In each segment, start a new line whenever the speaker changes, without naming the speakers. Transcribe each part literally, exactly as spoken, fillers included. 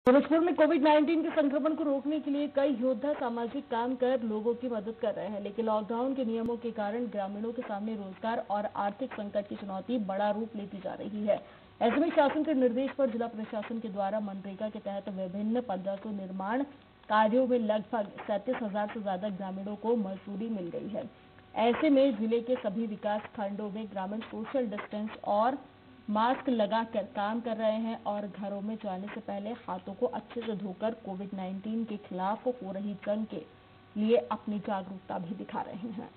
फिरोजपुर में Covid nineteen के संक्रमण को रोकने के लिए कई योद्धा सामाजिक काम कर लोगों की मदद कर रहे हैं, लेकिन लॉकडाउन के नियमों के कारण ग्रामीणों के सामने रोजगार और आर्थिक संकट की चुनौती बड़ा रूप लेती जा रही है। ऐसे में शासन के निर्देश पर जिला प्रशासन के द्वारा मनरेगा के तहत विभिन्न पंद्रह सौ निर्माण कार्यों में लगभग सैंतीस हजार से ज्यादा ग्रामीणों को मजदूरी मिल गई है। ऐसे में जिले के सभी विकास खंडों में ग्रामीण सोशल डिस्टेंस और मास्क लगाकर काम कर रहे हैं और घरों में जाने से पहले हाथों को अच्छे से धोकर कोविड नाइन्टीन के खिलाफ हो रही जंग के लिए अपनी जागरूकता भी दिखा रहे हैं।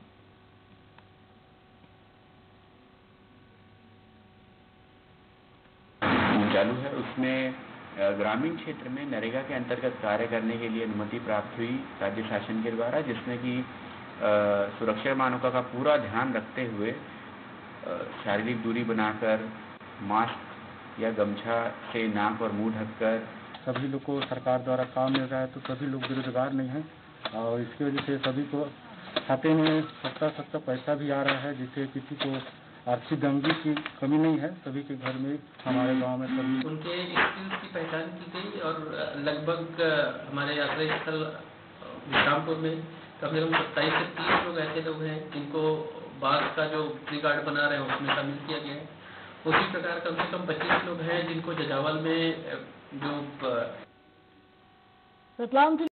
चालू है उसमें ग्रामीण क्षेत्र में नरेगा के अंतर्गत कार्य करने के लिए अनुमति प्राप्त हुई राज्य शासन के द्वारा, जिसमें कि सुरक्षा मानकों का पूरा ध्यान रखते हुए शारीरिक दूरी बनाकर मास्क या गमछा से नाक और मुंह ढककर
सभी लोग को सरकार द्वारा काम मिल रहा है, तो सभी लोग बेरोजगार नहीं हैं और इसकी वजह से सभी को खाते में सस्ता सस्ता पैसा भी आ रहा है, जिससे किसी को आर्थिक तंगी की कमी नहीं है। सभी के घर में, हमारे गांव में सभी
उनके स्किल्स की पहचान की गई और लगभग हमारे आश्रय स्थल विश्रामपुर में कम से कम सत्ताईस से तीस लोग ऐसे लोग हैं जिनको बांस का जो ट्री गार्ड बना रहे हैं उसमें शामिल किया गया है। उसी प्रकार कम से कम पच्चीस लोग हैं जिनको जजावल में जो
रतलाम